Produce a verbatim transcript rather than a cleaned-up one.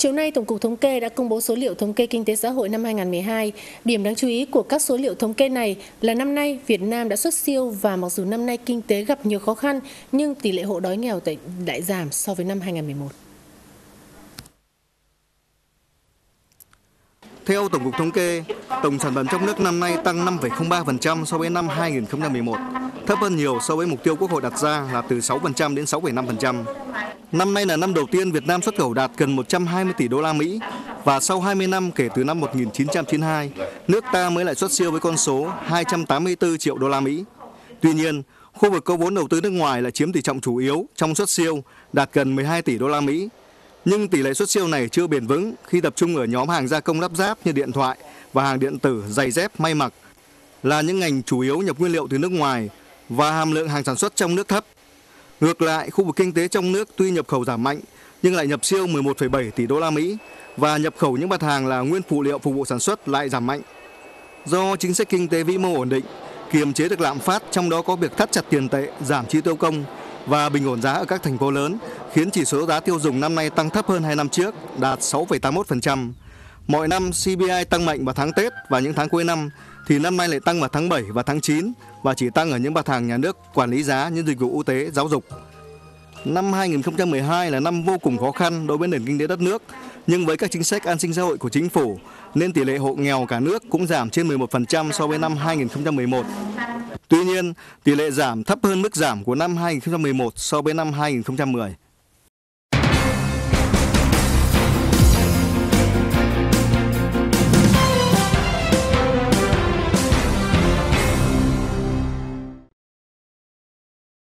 Chiều nay, Tổng cục Thống kê đã công bố số liệu thống kê kinh tế xã hội năm hai nghìn không trăm mười hai. Điểm đáng chú ý của các số liệu thống kê này là năm nay Việt Nam đã xuất siêu, và mặc dù năm nay kinh tế gặp nhiều khó khăn, nhưng tỷ lệ hộ đói nghèo lại giảm so với năm hai nghìn không trăm mười một. Theo Tổng cục Thống kê, tổng sản phẩm trong nước năm nay tăng năm phẩy không ba phần trăm so với năm hai nghìn không trăm mười một, thấp hơn nhiều so với mục tiêu Quốc hội đặt ra là từ sáu phần trăm đến sáu phẩy năm phần trăm. Năm nay là năm đầu tiên Việt Nam xuất khẩu đạt gần một trăm hai mươi tỷ đô la Mỹ, và sau hai mươi năm kể từ năm một nghìn chín trăm chín mươi hai, nước ta mới lại xuất siêu với con số hai trăm tám mươi tư triệu đô la Mỹ. Tuy nhiên, khu vực có vốn đầu tư nước ngoài lại chiếm tỷ trọng chủ yếu trong xuất siêu, đạt gần mười hai tỷ đô la Mỹ. Nhưng tỷ lệ xuất siêu này chưa bền vững khi tập trung ở nhóm hàng gia công lắp ráp như điện thoại và hàng điện tử, giày dép, may mặc, là những ngành chủ yếu nhập nguyên liệu từ nước ngoài và hàm lượng hàng sản xuất trong nước thấp. Ngược lại, khu vực kinh tế trong nước tuy nhập khẩu giảm mạnh nhưng lại nhập siêu mười một phẩy bảy tỷ đô la Mỹ, và nhập khẩu những mặt hàng là nguyên phụ liệu phục vụ sản xuất lại giảm mạnh. Do chính sách kinh tế vĩ mô ổn định, kiềm chế được lạm phát, trong đó có việc thắt chặt tiền tệ, giảm chi tiêu công và bình ổn giá ở các thành phố lớn, khiến chỉ số giá tiêu dùng năm nay tăng thấp hơn hai năm trước, đạt sáu phẩy tám mươi mốt phần trăm. Mọi năm xê pê i tăng mạnh vào tháng Tết và những tháng cuối năm, thì năm nay lại tăng vào tháng bảy và tháng chín, và chỉ tăng ở những mặt hàng nhà nước quản lý giá như dịch vụ y tế, giáo dục. Năm hai nghìn không trăm mười hai là năm vô cùng khó khăn đối với nền kinh tế đất nước, nhưng với các chính sách an sinh xã hội của chính phủ nên tỷ lệ hộ nghèo cả nước cũng giảm trên mười một phần trăm so với năm hai nghìn không trăm mười một. Tuy nhiên, tỷ lệ giảm thấp hơn mức giảm của năm hai nghìn không trăm mười một so với năm hai nghìn không trăm mười.